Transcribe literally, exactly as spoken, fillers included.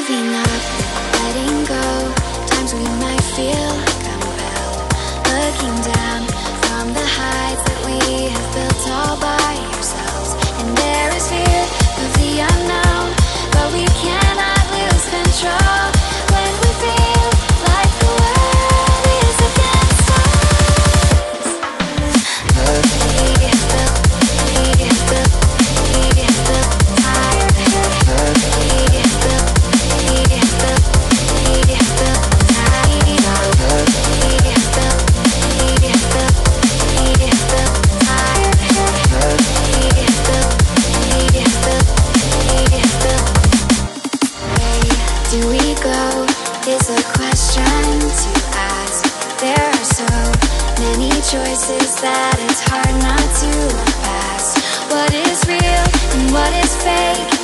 Moving up, letting go. Times we might feel compelled, looking down from the heights that we have built all by ourselves. And there is fear of the unknown, but we cannot lose control when we feel like the world is against us. We have built, we have built, we have built higher. We have built, we have built, we have built higher. We have built, we have built, we have built higher. We have built, we have built, we have built. Where do we go is a question to ask. There are so many choices that it's hard not to look past. What is real and what is fake?